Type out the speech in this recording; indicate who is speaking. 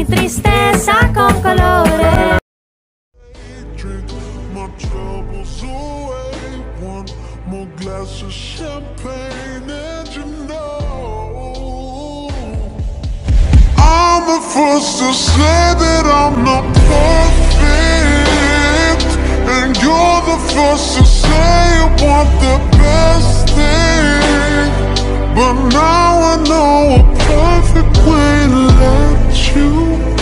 Speaker 1: mi tristeza con colores.
Speaker 2: Drink my troubles away, one more glass of champagne, and you know I'm the first to say that I'm not perfect, and you're the first to say you want the best thing. But now I know a perfect way to let you